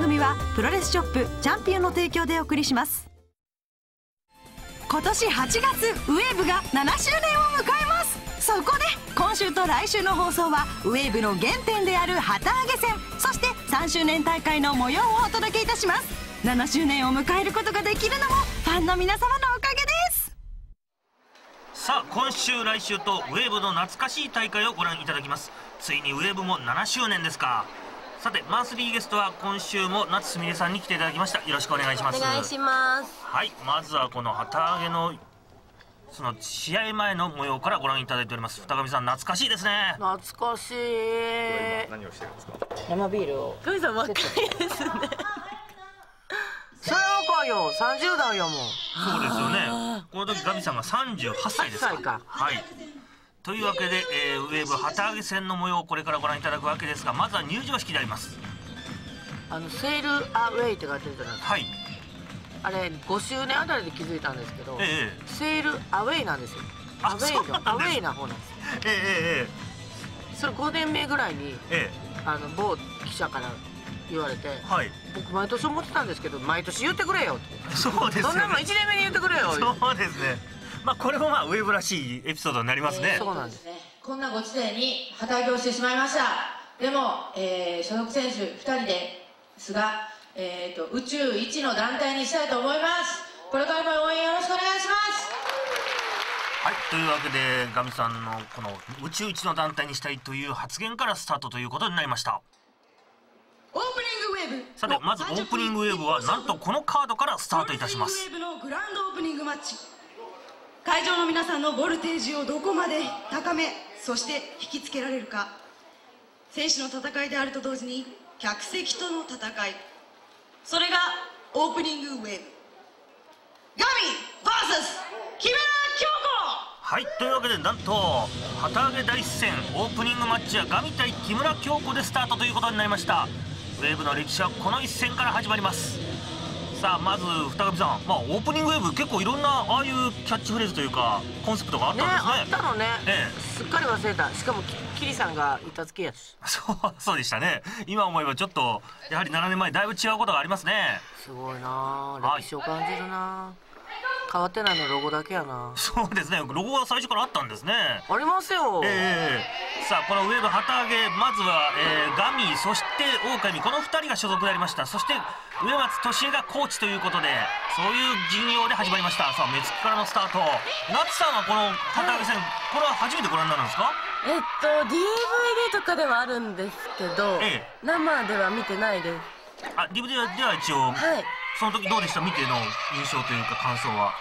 組はプロレスショップチャンピオンの提供でお送りします。今年8月ウェーブが7周年を迎えます。そこで今週と来週の放送はウェーブの原点である旗揚げ戦、そして3周年大会の模様をお届けいたします。7周年を迎えることができるのもファンの皆様のおかげです。 さあ今週来週とウェーブの懐かしい大会をご覧いただきます。ついにウェーブも7周年ですか。さてマンスリーゲストは今週も夏すみれさんに来ていただきました。よろしくお願いします。 お願いします。 はい、まずはこの旗揚げのその試合前の模様からご覧いただいております。二上さん懐かしいですね。 懐かしい。 何をしてるんですか。 生ビールを。神さん若いですね。 それ若いよ、30代やもん。 そうですよね。この時ガミさんが38歳ですか。 8歳か。 はい。というわけで、ウェーブ旗揚げ戦の模様をこれからご覧いただくわけですが、まずは入場式であります。 セールアウェイって書いてるじゃないですか。 はい。 あれ5周年あたりで気づいたんですけど、セールアウェイなんですよ。アウェイな方なんですよ。それ5年目ぐらいに、某記者から言われて、はい、僕毎年思ってたんですけど、毎年言ってくれよって。 そうですよね。 そんなもん1年目に言ってくれよ。 そうですね。まあこれもまあウェーブらしいエピソードになりますね。 そうなんですね。 こんなご時世に旗揚げをしてしまいました。でも、所属選手2人ですが、宇宙一の団体にしたいと思います。これからも応援よろしくお願いします。 はい、というわけでガミさんのこの宇宙一の団体にしたいという発言からスタートということになりました。 オープニングウェーブ。 さてまずオープニングウェーブはなんとこのカードからスタートいたします。 オープニングウェーブのグランドオープニングマッチ。会場の皆さんのボルテージをどこまで高め、そして引きつけられるか。選手の戦いであると同時に客席との戦い、それがオープニングウェーブ。ガミ VS 木村京子。 はい、というわけでなんと旗揚げ第一戦オープニングマッチはガミ対木村京子でスタートということになりました。ウェーブの歴史はこの一戦から始まります。さあまず二上さん、オープニングウェーブ結構いろんなああいうキャッチフレーズというかコンセプトがあったんですね。 あったのね、すっかり忘れた。しかもキリさんが板付けやし。 そうでしたね。今思えばちょっとやはり7年前だいぶ違うことがありますね。 すごいな、歴史を感じるな。変わってないのロゴだけやな。 そうですね、ロゴは最初からあったんですね。 ありますよ。 さあこのウェーブ旗揚げ、まずは、ガミ、そして狼、この2人が所属でありました。そして植松俊恵がコーチということで、そういう陣容で始まりました。さあ目つきからのスタート。夏さんはこの旗揚げ戦、これは初めてご覧になるんですか。 DVD とかではあるんですけど、生では見てないです。 あ、DVD では一応、その時どうでした、見ての印象というか感想は。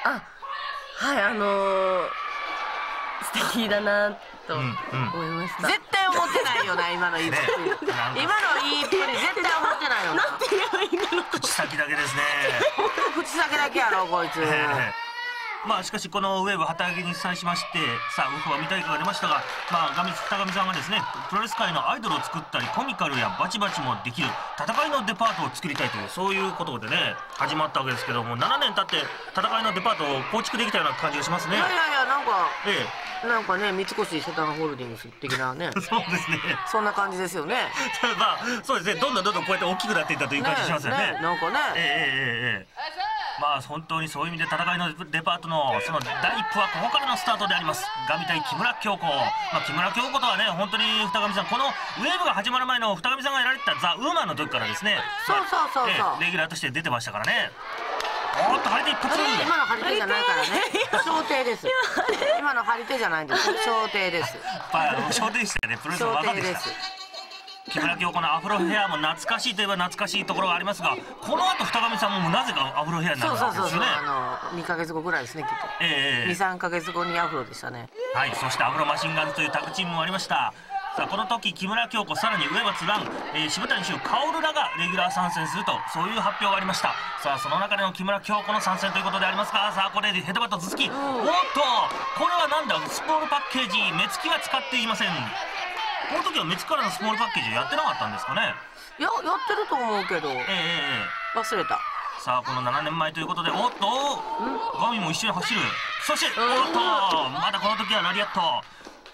素敵だなと思いました。 絶対思ってないよな、今のいいプリ。今のいいプリ絶対思ってないよな。 なんて言えばいいんだろう。 口先だけですね。 口先だけやろこいつ。 まあしかしこのウェーブ旗揚げに際しまして、さあウフは見たいかが出ましたが、二上さんがですね、プロレス界のアイドルを作ったりコミカルやバチバチもできる戦いのデパートを作りたいという、そういうことでね始まったわけですけども、7年経って戦いのデパートを構築できたような感じがしますね。 いやなんかね、三越伊勢丹ホールディングス的なね。 そうですね。 そんな感じですよね。 そうですね。どんどんこうやって大きくなっていったという感じしますよね。 なんかね。 本当にそういう意味で戦いのデパートのその第一歩はここからのスタートであります。ガミ対木村京子。木村京子とはね、本当に二上さん、このウェーブが始まる前の二上さんがやられてたザ・ウーマンの時からですね、レギュラーとして出てましたからね。おっと張り手一発。 今の張り手じゃないからね。小手です。今の張り手じゃないんです。小手です。 小手でしたよね。プロレスの技でした。木村京子のアフロヘアも懐かしいといえば懐かしいところがありますが、この後二上さんもなぜかアフロヘアになるんですよね。 2ヶ月後ぐらいですね、きっと。2、3ヶ月後にアフロでしたね。 はい、そしてアフロマシンガンズというタッグチームもありました。さあこの時木村京子、さらに植松蘭、渋谷秀薫らがレギュラー参戦すると、そういう発表がありました。さあその中での木村京子の参戦ということでありますが、さあこれでヘドバット続き、おっとこれはなんだ、スモールパッケージ、目つきは使っていません。この時は目つきからのスモールパッケージやってなかったんですかね。 やってると思うけど、忘れた。 さあこの7年前ということで、おっとガミも一緒に走る。そしておっとまだこの時はラリアット。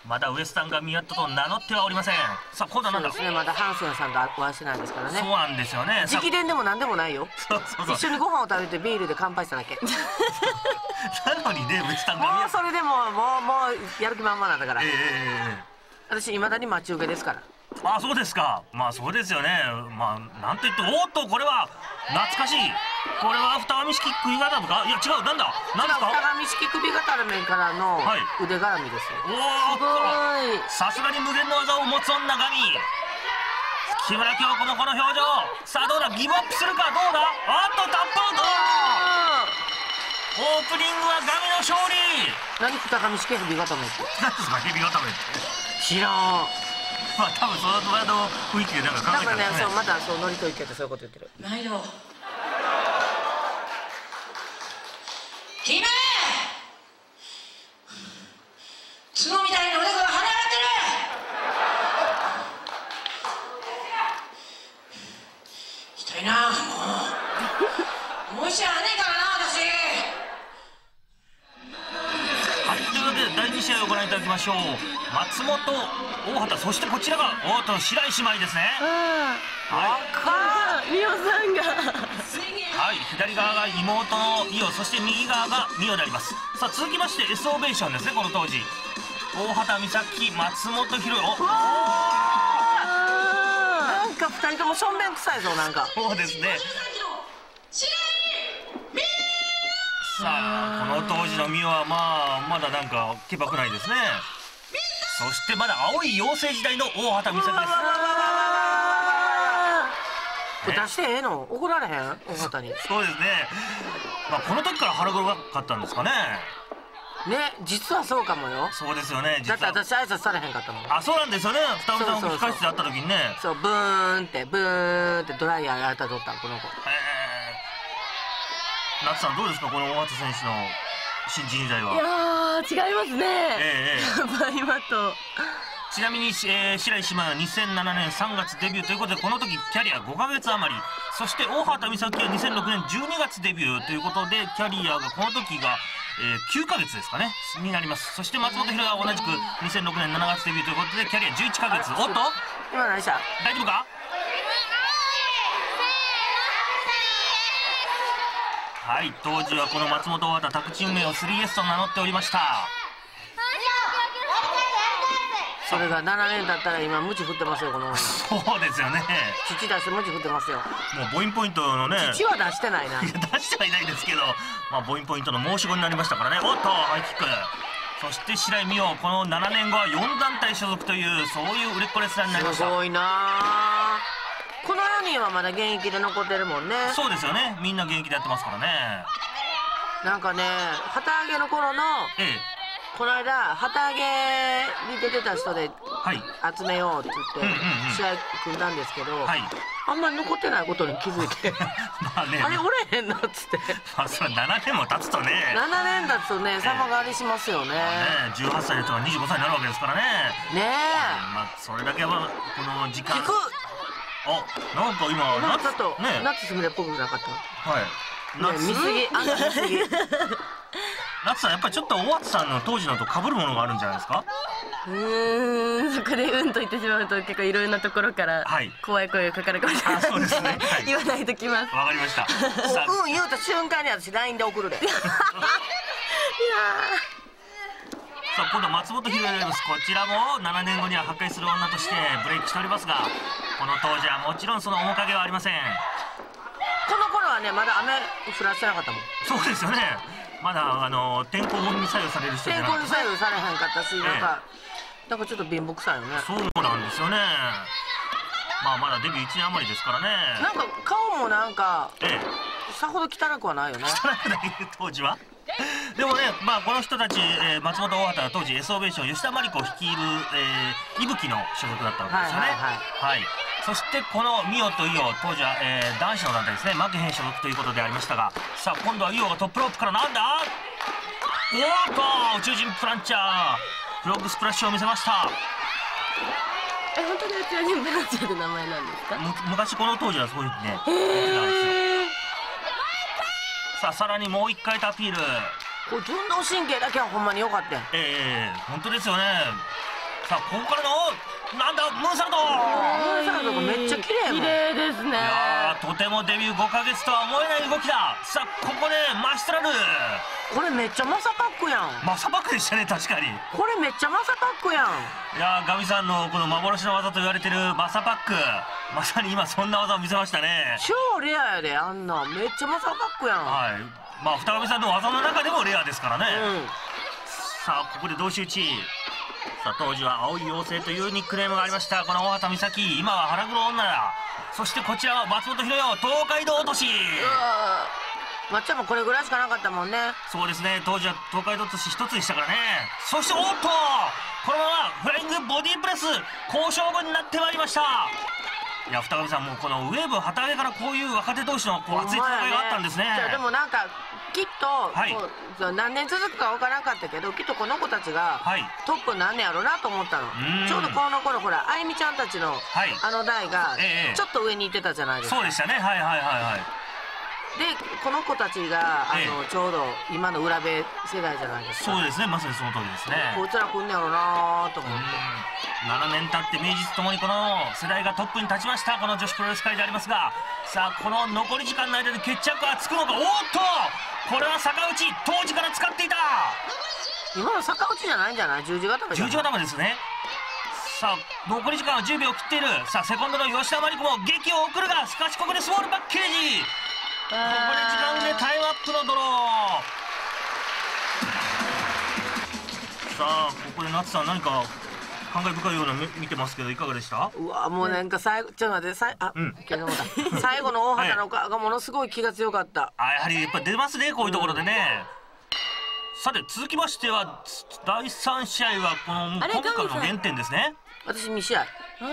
まだウエスタンが宮田と名乗ってはおりません。さあ今度はなんだ。 そうですね、まだハンセンさんとお会いしてないですからね。 そうなんですよね。 直伝でもなんでもないよ。 そう一緒にご飯を食べてビールで乾杯しただけ。 なのにね、ウエスタンがもうそれでもうやる気満々なんだから。私いまだに待ち受けですから。 あ、そうですか。まあそうですよね。まあなんといっても、おっとこれは懐かしい。これは二上式首固めか。いや違う、なんだなんですか。 二上式首固めからの腕絡みですよ。 おお、さすがに無限の技を持つ女神木村京子のこの表情。さあどうだ、ギブアップするか、どうだ。あっとタップアウト。オープニングはガミの勝利。 何二上式首固めって何ですか、首固めって。 知らん。 まあ多分その雰囲気でなんか考えたんですね。 多分ね、そうまたそうノリといけてそういうこと言ってる。 毎度姫角みたいなおでこが跳ね上がってる。痛いな、もう一試合はねえからな私。 はい、というわけで第2試合をご覧いただきましょう。松本、大畑、そしてこちらが白石姉妹ですね。 美代さんがはい、左側が妹の伊代、そして右側が美代であります。さあ続きまして S オベーションですね。この当時大畑美咲、松本博代。 なんか二人ともしょんべん臭いぞ。なんかそうですね。さあこの当時の美代はまだなんかけばくないですね。そしてまだ青い妖精時代の大畑美咲です。 出してええの？怒られへん？大畑に。 そうですね。まあこの時から腹黒かったんですかね。 ね、実はそうかもよ。 そうですよね。 だって私挨拶されへんかったもん。 あ、そうなんですよね。二人さんも控室で会った時にね。 そう、ブーンってドライヤーやったとったこの子。 夏さんどうですか、この大畑選手の新人時代は。 いやー違いますね。今と。 ちなみに、白石姉妹は2007年3月デビューということで、この時キャリア5ヶ月余り。そして大畑美咲は2006年12月デビューということで、キャリアがこの時が、9ヶ月ですかねになります。そして松本博代は同じく2006年7月デビューということで、キャリア11ヶ月。おっと今何した？ 大丈夫か。はい、当時はこの松本大畑、宅チーム名を 3S と名乗っておりました。 それが7年経ったら今ムチ振ってますよ、この。 そうですよね。 父出してムチ振ってますよ。 もう母音ポイントのね。 父は出してないな。 いや出してはいないですけど、まあ母音ポイントの申し子になりましたからね。おっとハイキック。そして白井美代、この7年後は4団体所属という、そういう売れっ子レスラーになりました。 すごいな。この4人はまだ現役で残ってるもんね。 そうですよね。みんな現役でやってますからね。 なんかね、旗揚げの頃の、この間旗揚げに出てた人で集めようって言って試合組んだんですけど、あんまり残ってないことに気づいてあれおれへんなっつって。 まあそれ7年も経つとね、 7年経つとね、様変わりしますよね。 18歳の人が25歳になるわけですからね。 ねえ、 まあそれだけはこの時間。 聞く。 あ、なんか今なんかちょっと夏すみれっぽくなかった。 はい。 見すぎ、あんた見すぎ。 夏さん、やっぱりちょっと大畑さんの当時のと被るものがあるんじゃないですか。 そこでと言ってしまうと結構いろんなところから怖い声がかかるかもしれない。 そうですね。 言わないときます。 わかりました。 言うた瞬間に私 LINE で送るで。いやさあ今度は松本博代です。こちらも7年後には破壊する女としてブレイクしておりますが、この当時はもちろんその面影はありません。 この頃はね、まだ雨降らしてなかったもん。 そうですよね。まだ天候に左右される人じゃなくて、 天候に左右されへんかったし、なんかちょっと貧乏くさいよね。 そうなんですよね。まあまだデビュー1年余りですからね。 なんか顔もなんかさほど汚くはないよね。 汚くない当時は。でもね、まあこの人たち、松本大畑は当時 S オベーション吉田真理子を率いる、伊吹の所属だったわけですよね。はい。そしてこの美代と伊代、当時は、男子の団体ですね、負けへん所属ということでありましたが、さあ今度は伊代がトップロープからなんだ、おーっと宇宙人プランチャーフロッグスプラッシュを見せました。 本当に宇宙人プランチャーって名前なんですか。 昔この当時はそういうふうにね言ってたんですよ。さあさらにもう一回アピール。 これ運動神経だけはほんまに良かったよ。 本当ですよね。 さあここからのなんだムーンサルト。 ムーンサルトがめっちゃ綺麗。 綺麗ですね。 いやとてもデビュー5ヶ月とは思えない動きだ。さあここでマシトラル。 これめっちゃマサパックやん。 マサパックでしたね。確かにこれめっちゃマサパックやん。 いやガミさんのこの幻の技と言われてるマサパック、まさに今そんな技を見せましたね。 超レアやで、あんなめっちゃマサパックやん。 はい、まあ二神さんの技の中でもレアですからね、さあここで同士打ち。さあ当時は青い妖精というニックネームがありましたこの大畑美咲、今は腹黒女だ。そしてこちらは松本博代、東海道落とし。 まっちゃんもこれぐらいしかなかったもんね。 そうですね、当時は東海道落とし一つでしたからね。そしておっとこのままフライングボディープレス好勝負になってまいりました。いや二神さんもこのウェーブ旗揚げからこういう若手同士のこう熱い戦いがあったんですね。 でもなんかきっと、はい、何年続くか分からなかったけど、きっとこの子たちがトップになんねやろうなと思ったの。ちょうどこの頃ほらあゆみちゃんたちの、あの代がちょっと上にいってたじゃないですか。 そうでしたね。はいはいはいはい。 でこの子たちがちょうど今の裏部世代じゃないですか。 そうですね、まさにその通りですね。 こいつら来んねやろうなと思って。 7年経って名実ともにこの世代がトップに立ちましたこの女子プロレス界でありますが、さあこの残り時間の間で決着がつくのか。おっとこれは逆打ち当時から使っていた。 今の逆打ちじゃないんじゃない？十字固めじゃない？ 十字固めですね。さあ残り時間は10秒切っている。さあセコンドの吉田麻里子も劇を送るが、しかしここでスモールパッケージ。ここで時間でタイムアップのドロー。さあここで夏さん何か感慨深いような見てますけどいかがでした？ うわもうなんか最後ちょっと待って最後の大畑の顔がものすごい気が強かった。 やはりやっぱ出ますねこういうところでね。さて続きましては第3試合はこの今回の原点ですね。 私2試合。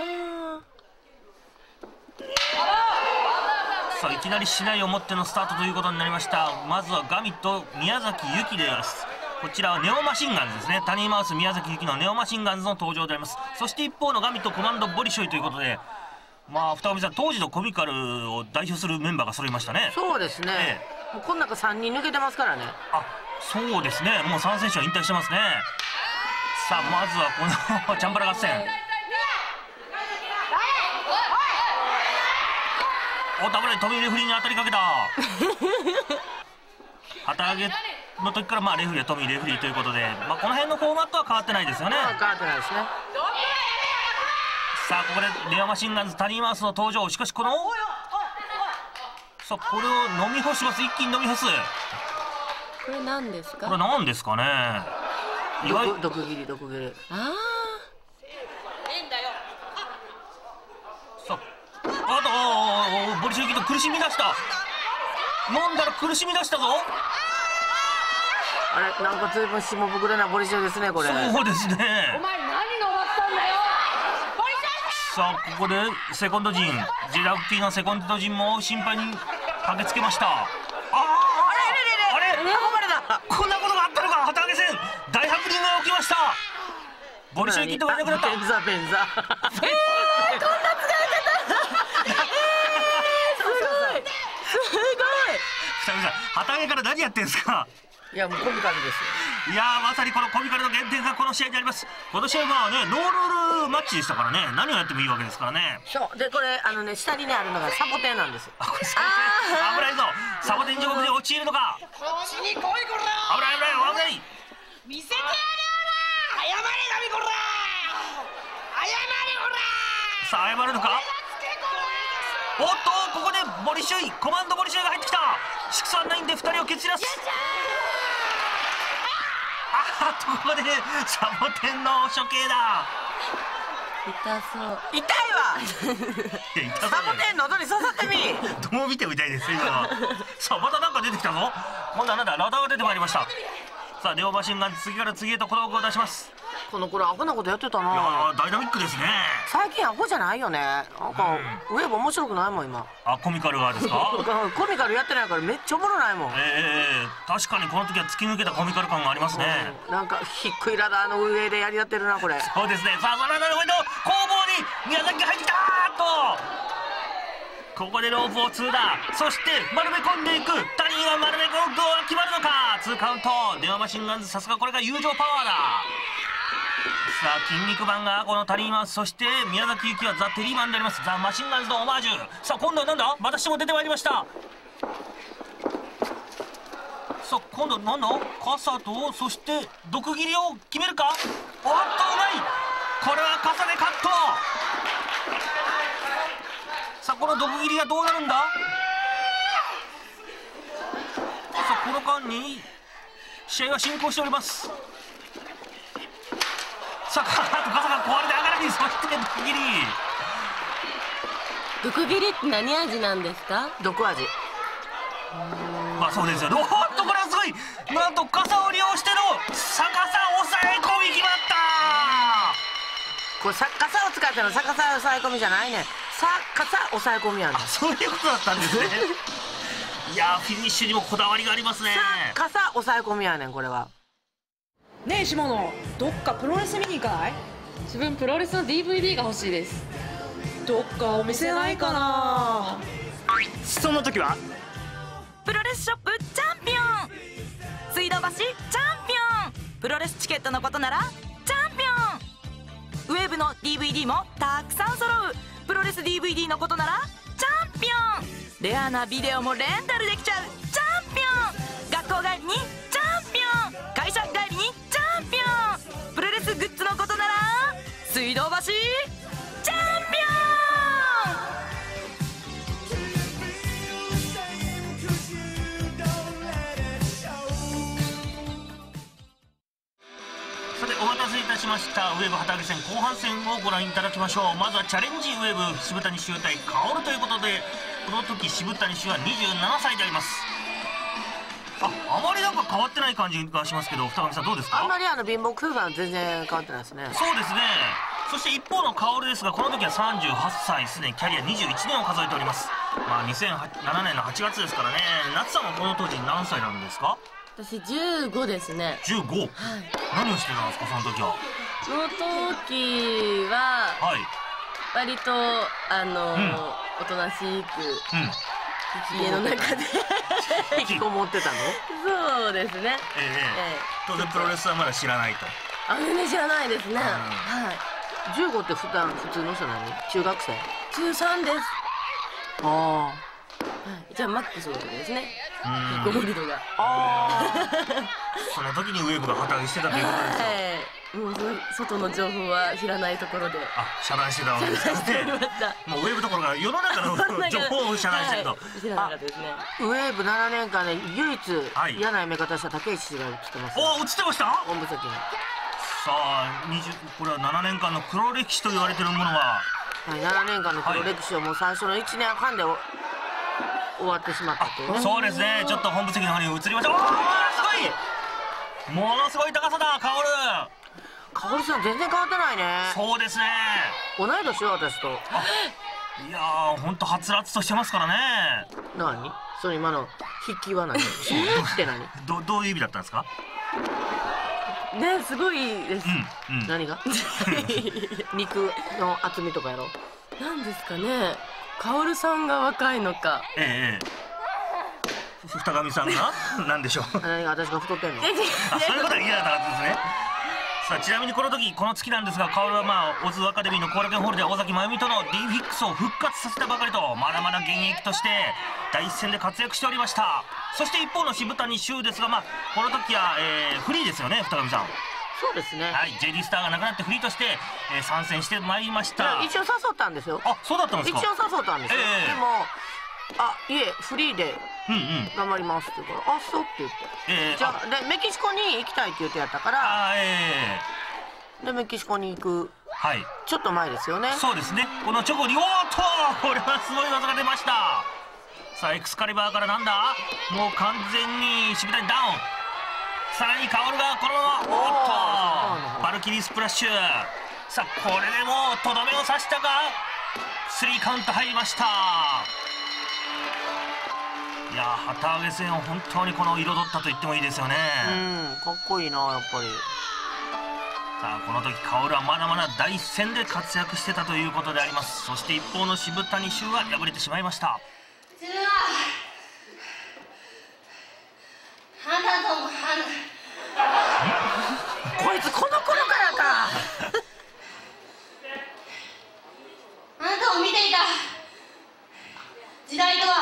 さあいきなり市内をもってのスタートということになりました。まずはガミと宮崎ゆきです。こちらはネオマシンガンズですね。タニーマウス宮崎ゆきのネオマシンガンズの登場であります。そして一方のガミとコマンドボリショイということで、まあ二神さん当時のコミカルを代表するメンバーが揃いましたね。 そうですね、もうこの中3人抜けてますからね。 そうですね、もう3選手は引退してますね。さあまずはこのチャンバラ合戦。おダブルトミーレフリーに当たりかけた。旗揚げの時からレフリーはトミーレフリーということで、この辺のフォーマットは変わってないですよね。 変わってないですね。 さあここでレアマシンガンズタニーマウスの登場。しかしこのさあこれを飲み干します。一気に飲み干す。 これ何ですか？ これ何ですかね。 毒斬り。 さあボリショイキと苦しみ出した。飲んだら苦しみ出したぞ。 あれなんか随分下膨れなボリショイですねこれ。 そうですね。 お前何飲まったんだよ。 さあここでセコンド陣ジェラッキーのセコンド陣も心配に駆けつけました。あれこんなことがあったのか。旗揚げ戦大ハプニングが起きました。ボリショイキットがいなくなった。 ペンザこんな使い方すごい二人さん旗揚げから何やってんですか。 いやもうコミカルですよ。 いやまさにこのコミカルの原点がこの試合にあります。この試合はねノールールマッチでしたからね、何をやってもいいわけですからね。 そうでこれ下にねあるのがサボテンなんです。 これサボテン危ないぞ。サボテン地獄に陥るのか。 こっちに来いこら。 危ない。 見せてやれよな。謝れガミこら。謝れこら。 さあ謝るのか。おっとここでボリショイコマンドボリショイが入ってきた。619で2人を蹴散らす。ここでサボテンの処刑だ。 痛そう痛いわ。サボテン喉に刺さってみ。 どう見ても痛いです今は。さあまたなんか出てきたぞ。今度はなんだラダーが出てまいりました。さあネオマシンガン次から次へと小道具を出します。 この頃アホなことやってたな。 いやダイナミックですね。 最近アホじゃないよね。なんかウェーブ面白くないもん今。 コミカルがですか。 コミカルやってないからめっちゃおもろないもん。 確かにこの時は突き抜けたコミカル感がありますね。 なんか低いラダーの上でやり合ってるなこれ。 そうですね。さあそのラダーの上の攻防に宮崎が入ってきたと。ここでロープを2だ。そして丸め込んでいく。他人は丸め込むとは決まるのか。2カウント。ネオマシンガンズさすがこれが友情パワーだ。 さあ筋肉マンがこのタリーマン、そして宮崎ゆきはザ・テリーマンであります。ザ・マシンガンズのオマージュ。さあ今度はなんだ、私も出てまいりました。さあ今度はなんだ、傘とそして毒斬りを決めるか。おっとうまい、これは傘でカット。さあこの毒斬りがどうなるんだ。さあこの間に試合は進行しております。さあ傘が壊れて上がらない。そして毒斬り。 毒斬りって何味なんですか？ 毒味。 まあそうですよ。おっとこれはすごい、なんと傘を利用しての逆さ抑え込み決まった。 これ傘を使っての逆さ抑え込みじゃないね。傘抑え込みやねん。 そういうことだったんですね。いやフィニッシュにもこだわりがありますね。 傘抑え込みやねんこれは。 ねえ下野、どっかプロレス見に行かない？ 自分プロレスの DVD が欲しいです。 どっかお店ないかな。 その時はプロレスショップチャンピオン、水道橋チャンピオン。プロレスチケットのことならチャンピオン。ウェブの DVD もたくさん揃う。プロレス DVD のことならチャンピオン。レアなビデオもレンタルできちゃうチャンピオン。学校帰りにチャンピオン、会社帰りにチャンピオン。プロレスグッズのことなら水道橋チャンピオン。 さてお待たせいたしました。ウェーブ旗揚げ戦後半戦をご覧いただきましょう。まずはチャレンジウェーブ渋谷秀対薫ということで、この時渋谷秀は27歳であります。あまりなんか変わってない感じがしますけど、二上さんどうですか？ あんまり貧乏くささは全然変わってないですね。 そうですね。そして一方の薫ですが、この時は38歳、すでにキャリア21年を数えております。まあ2007年の8月ですからね。夏さんはこの当時何歳なんですか？ 私15ですね。 15、はい、何をしてたんですかその時は。 その時は、はい、割とおとなしく、家の中で引きこもってたの？ そうですね。 当然プロレスはまだ知らないと。 全然知らないですね。はい。 15って普通の人何？中学生？ 中3です。 ああ。 じゃあマックスの時ですね。引きこもり度が。 その時にウェーブが旗揚げしてたということですよ。 もう外の情報は知らないところで遮断してたわけですね。もうウェーブどころか世の中の情報を遮断してると。 知らなかったですね。 ウェーブ7年間で唯一嫌な目方した竹内氏が映ってます。 映ってました？ 本部席に。 さあこれは7年間の黒歴史と言われてるものは、 7年間の黒歴史をもう最初の1年半で終わってしまったというね。 そうですね。ちょっと本部席の方に移りましょう。すごい、ものすごい高さだ。 薫さん全然変わってないね。 そうですね。 同い年よ私と。 いやーほんとはつらつとしてますからね。 何その今の筆記は何？って何？ どういう意味だったんですか？ ね、すごいです。 何が？肉の厚みとかやろ。 なんですかね。薫さんが若いのか。 二上さんが何でしょう。 何が私が太ってんの？ そういうことは嫌だったはずですね。さあちなみにこの月なんですが、薫はオズアカデミーの後楽園ホールで尾崎真由美との D フィックスを復活させたばかりと、まだまだ現役として第一線で活躍しておりました。そして一方の渋谷秀ですが、この時は、フリーですよね、二上さん。 そうですね。 はい、JD スターがなくなってフリーとして、参戦してまいりました。 一応誘ったんですよ。 そうだったんですか？ 一応誘ったんですよ。でもいえフリーで頑張りますって言うから、そうって言って、じゃあでメキシコに行きたいって言ってやったから、でメキシコに行くちょっと前ですよね。 そうですね。この直後にこれはすごい技が出ました。さあエクスカリバーからなんだ、もう完全に渋谷ダウン。さらに薫がこのままバルキリースプラッシュ。さあこれでもうとどめを刺したが3カウント入りました。いや旗揚げ戦を本当に彩ったと言ってもいいですよね。 かっこいいなやっぱり。 さあこの時薫はまだまだ第一線で活躍してたということであります。そして一方の渋谷秀は敗れてしまいました。 こいつこの頃からか。 時代とは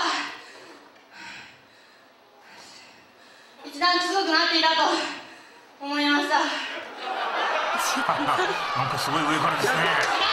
一段強くなっていたと思いました。 なんかすごい上からですね。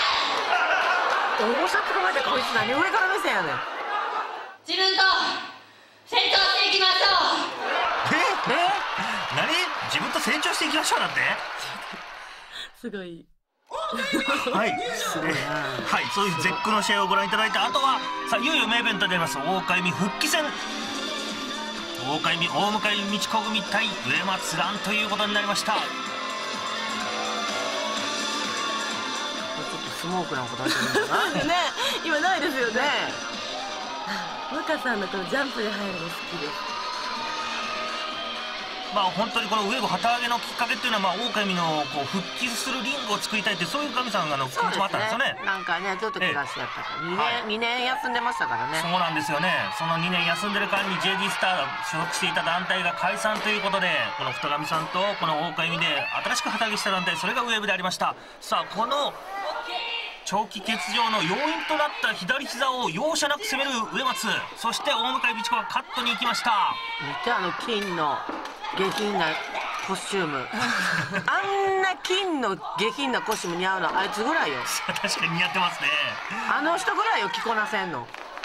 大阪の前でこいつ何上から目線やねん。 自分と成長していきましょう。 何？自分と成長していきましょうなんて？ すごい。 はい、はい、そういう絶句の試合をご覧いただいた後は、さあいよいよ名イベントであります大岡由美復帰戦、大岡由美大向美智子組対上松蘭ということになりました。ちょっとスモークなことしてるんだな。 ね、今ないですよね。若さんのこのジャンプで入るの好きです。 まあ本当にこのウェーブ旗揚げのきっかけっていうのは、大岡由美のこう復帰するリングを作りたいって、そういう神さんの気持ちもあったんですよね。 なんかね、ちょっと怪我しちゃったから、2年休んでましたからね。 そうなんですよね。その2年休んでる間に JD スターが所属していた団体が解散ということで、この太上さんとこの大岡由美で新しく旗揚げした団体、それがウェーブでありました。さあこの長期欠場の要因となった左膝を容赦なく攻める上松、そして大向美智子がカットに行きました。 見て、金の下品なコスチュームあんな金の下品なコスチューム似合うのあいつぐらいよ。 確かに似合ってますね。 あの人ぐらいよ着こなせんの。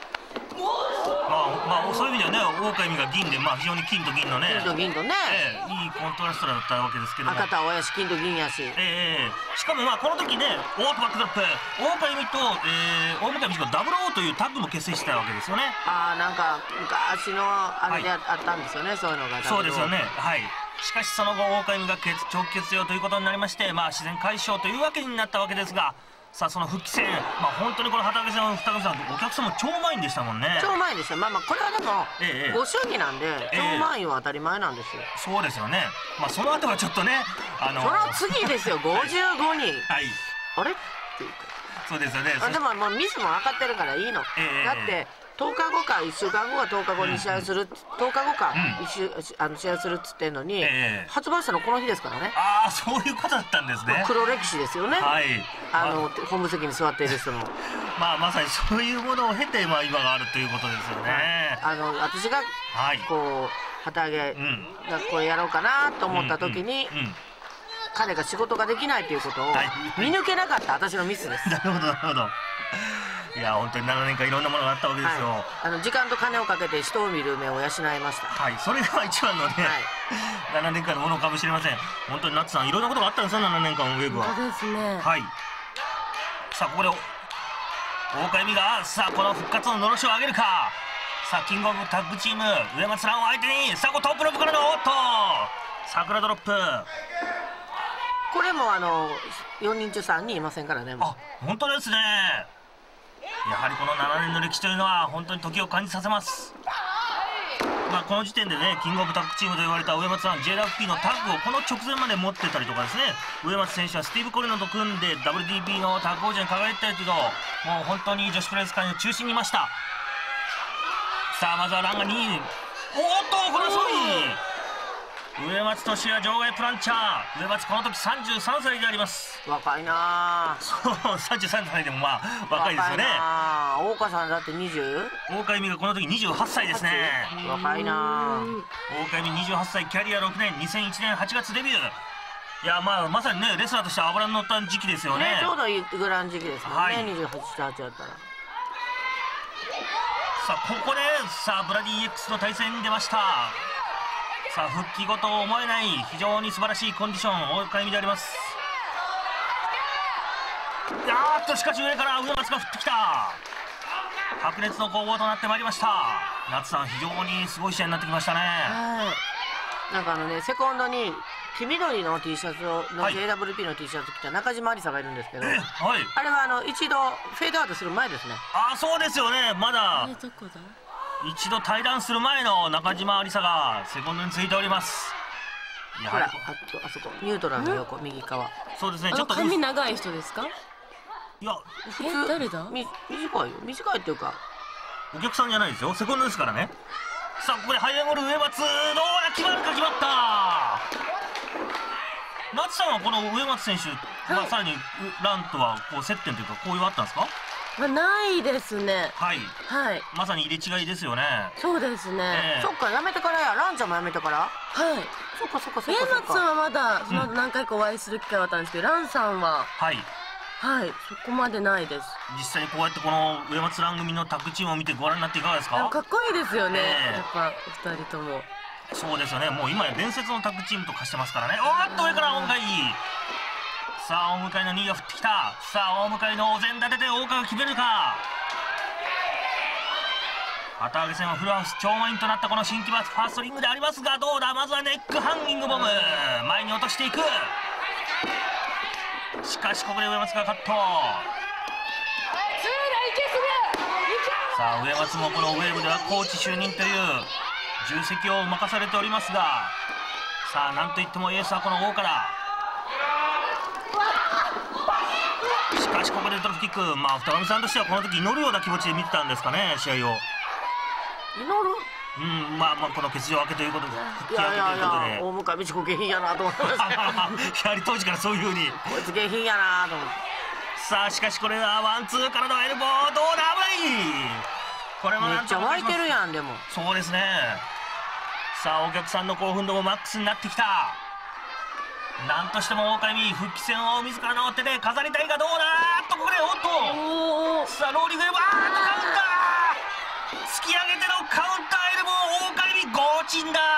そういう意味ではね、大岡由美が銀で、非常に金と銀のね、 金と銀とね、 いいコントラストだったわけですけども、 赤と青やし金と銀やし、 しかもこの時ね、オートバックドロップ、大岡由美と、大向美智子ダブル O というタッグも結成してたわけですよね。 なんか昔のあれであったんですよね、そういうのが。 そうですよね。はい。しかしその後大岡由美が長期欠場ということになりまして、自然解消というわけになったわけですが、さあその復帰戦、本当にこの畑さん二上さんお客さんも超満員でしたもんね。 超満員でした。これはでも、ご祝儀なんで、超満員は当たり前なんですよ。 そうですよね。その後はちょっとね、 その次ですよ、55人。 はい。 あれっていうか。 そうですよね。 でももうミスも分かってるからいいの。だって10日後か1週間後は10日後に試合する、10日後か試合するっつってんのに、発売したのこの日ですからね。 そういうことだったんですね。 黒歴史ですよね。 はい。 本部席に座っている人のまさにそういうものを経て今があるということですよね。 私がこう旗揚げこれやろうかなと思った時に彼が仕事ができないということを見抜けなかった私のミスです。 なるほどなるほど。いや本当に7年間いろんなものがあったわけですよ。 時間と金をかけて人を見る目を養いました。 はい、それが一番のね、7年間のものかもしれません。本当にナッツさんいろんなことがあったんですよ、7年間ウェーブは。 そうですね。 はい。さあここで大岡由美がこの復活ののろしを上げるか。さあキングオブタッグチーム上松蘭を相手にこトップロープからの桜ドロップ。 これも4人中3人いませんからね。 本当ですね。やはりこの7年の歴史というのは本当に時を感じさせます。この時点でね、キングオブタッグチームと言われた上松さん JWP のタッグをこの直前まで持ってたりとかですね、上松選手はスティーブ・コリノと組んで WDB のタッグ王者に輝いてたりというと、もう本当に女子プロレス界の中心にいました。さあまずはランが2位、これは3位。上松俊也場外プランチャー。上松この時33歳であります。 若いな。 そう33歳でも若いですよね。 大岡さんだって 20？ 大岡由美がこの時28歳ですね。 若いな。 大岡由美28歳、キャリア6年、2001年8月デビュー。いやまさにねレスラーとして脂の乗った時期ですよね。 ちょうどいいぐらいの時期ですもんね、28、8やったら。 さあここでブラディ EX の対戦に出ました。復帰後と思えない非常に素晴らしいコンディション、大岡由美であります。しかし上から上松が降ってきた。白熱の攻防となってまいりました。夏さん非常にすごい試合になってきましたね。 なんかセコンドに黄緑の T シャツの JWP の T シャツ着た中島有沙がいるんですけど、あれは一度フェードアウトする前ですね。 そうですよね。まだ一度対談する前の中島有沙がセコンドについております。 ほらあそこニュートラルの横右側。 そうですね。ちょっと髪長い人ですか？ いや普通誰だ？ 短いよ。短いっていうかお客さんじゃないですよ。セコンドですからね。さあここでハイアンゴール上松、どうや決まるか。決まった。 夏さんはこの上松選手、さらにランとはこう接点というか交流はあったんですか？ ないですね。 はい、まさに入れ違いですよね。 そうですね。 そっか、やめてからや。ランちゃんもやめてから。 はい。 そっかそっかそっか。 上松さんはまだその後何回かお会いする機会はあったんですけど、ランさんはそこまでないです。 実際にこうやってこの上松ラン組のタッグチームを見てご覧になっていかがですか？ かっこいいですよね、やっぱお二人とも。 そうですよね。もう今や伝説のタッグチームと化してますからね。おっと上から大向かい。さあ大向かいの2位が降ってきた。さあ大向かいのお膳立てで大川が決めるか。旗揚げ戦はフルハウス超満員となったこの新木場ファーストリングでありますが、どうだ。まずはネックハンギングボム、前に落としていく。しかしここで上松がカット。さあ上松もこのウェーブではコーチ就任という重責を任されておりますが、さあなんといってもエースはこの大から。しかしここでドロップキック。二上さんとしてはこの時祈るような気持ちで見てたんですかね、試合を。 祈る？ この欠場明けということで、復帰明けということで、 大向かい美智子下品やなと思ってました。 やはり当時からそういうふうにこいつ下品やなと思って。 さあしかしこれはワンツーからのエルボー、どうだ。危ない。これもめっちゃ湧いてるやん。でもそうですね。さあお客さんの興奮度もマックスになってきた。なんとしても大海復帰戦を自らの手で飾りたいが、どうだ。ここでさあローリングエルボー、カウンター突き上げてのカウンターエルボー、大海ゴーチンだ。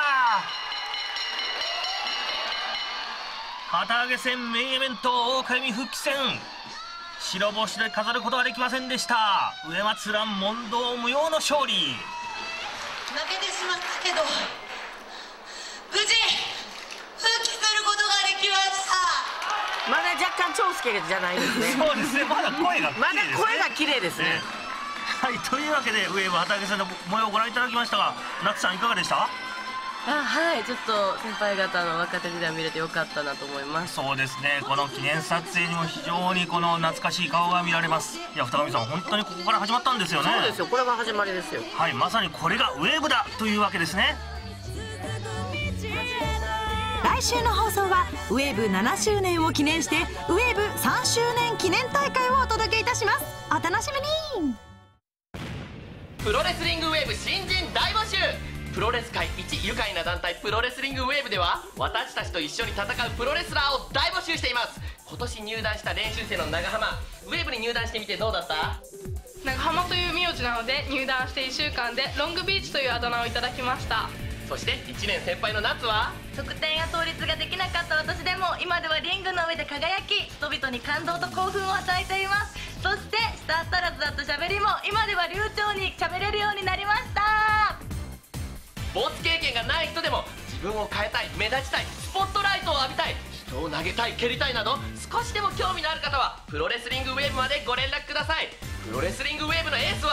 旗揚げ戦メインイベント大海復帰戦、白星で飾ることはできませんでした。上松蘭問答無用の勝利。 負けてしまったけど無事復帰することができました。 まだ若干長介じゃないですね。 そうですね、まだ声が綺麗ですね。 はい、というわけでウェーブ旗揚げ戦の模様をご覧いただきましたが、夏さんいかがでした？ はい、ちょっと先輩方の若手時代見れてよかったなと思います。 そうですね、この記念撮影にも非常にこの懐かしい顔が見られます。いや、二上さん本当にここから始まったんですよね。 そうですよ、これが始まりですよ。 はい、まさにこれがウェーブだというわけですね。 来週の放送はウェーブ7周年を記念してウェーブ3周年記念大会をお届けいたします。お楽しみに。 プロレスリングウェーブ新人大募集。プロレス界一愉快な団体プロレスリングウェーブでは、私たちと一緒に戦うプロレスラーを大募集しています。今年入団した練習生の長浜、ウェーブに入団してみてどうだった？ 長浜という名字なので入団して1週間でロングビーチというあだ名をいただきました。 そして1年先輩の夏は、 得点や倒立ができなかった私でも今ではリングの上で輝き、人々に感動と興奮を与えています。そしてスター足らずだったしゃべりも今では流暢にしゃべれるようになりました。 スポーツ経験がない人でも自分を変えたい、目立ちたい、スポットライトを浴びたい、人を投げたい、蹴りたいなど少しでも興味のある方はプロレスリングウェーブまでご連絡ください。プロレスリングウェーブのエースは